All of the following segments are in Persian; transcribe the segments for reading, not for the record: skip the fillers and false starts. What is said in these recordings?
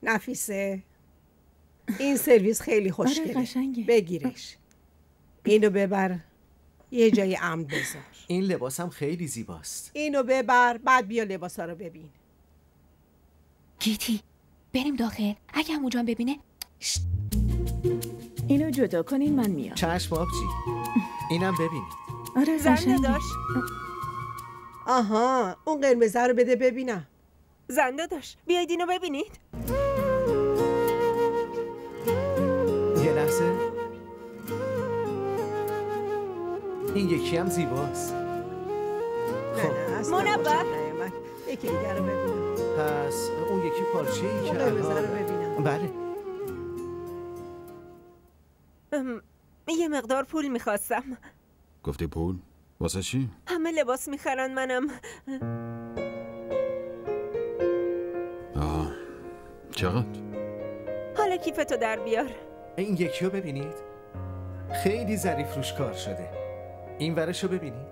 نفیسه این سرویس خیلی خوشگله. بگیرش. اینو ببر یه جای امن بذار. این لباسم خیلی زیباست. اینو ببر بعد بیا لباسا رو ببین. گیتی بریم داخل. اگه عمو جان ببینه. اینو جدا کنین من میام. چشم آبجی. اینم ببینید. آره زنده داشت. آها اون قرمزه رو بده ببینم. زنده داشت. بیاید اینو ببینید. یه لحظه. این یکی هم زیباست. خب منور یکی دیگر رو ببینم. پس اون یکی پارچه‌ای که قرمزه رو ببینم. بله. یه مقدار پول میخواستم. گفتی پول؟ واسه چی؟ همه لباس میخرن منم. چقدر؟ حالا کیفتو در بیار. این یکی رو ببینید. خیلی ظریف روش کار شده. این ورش رو ببینید.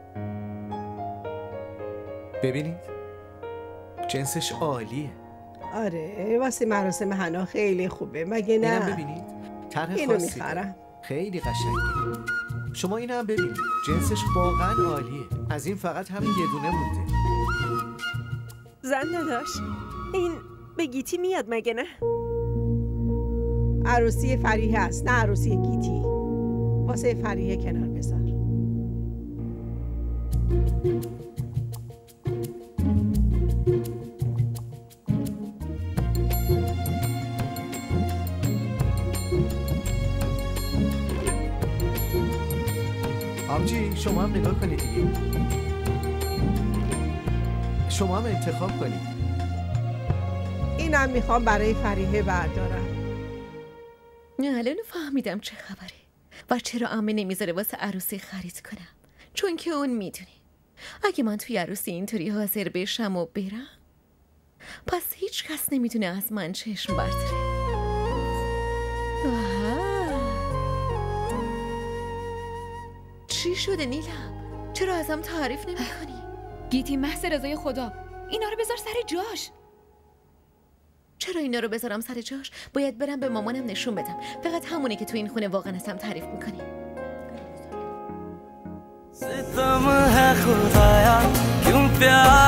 ببینید جنسش عالیه. آره واسه مراسم حنا خیلی خوبه مگه نه؟ اینم ببینید طرح اینو خاصی میخرم. خیلی قشنگه. شما اینم ببینید جنسش واقعا عالیه. از این فقط همین یه دونه مونده. زنده داشت. این به گیتی میاد مگه نه؟ عروسی فریحه است نه عروسی گیتی. واسه فریحه کنار بذار. آبجی شما هم نگاه کنید دیگه. شما هم انتخاب کنید. اینم میخوام برای فریحه بردارم. الان فهمیدم چه خبره و چرا عمه نمیذاره واسه عروسی خرید کنم. چون که اون میدونه اگه من توی عروسی اینطوری حاضر بشم و برم پس هیچ کس نمیتونه از من چشم برداره. چی شده نیلم؟ چرا ازم تعریف نمی کنی؟ گیتی محض رضای خدا اینا رو بذار سر جاش. چرا اینا رو بذارم سر جاش؟ باید برم به مامانم نشون بدم. فقط همونه که تو این خونه واقعا ازم تعریف میکنی. ستم ہے خدایا کیوں پیار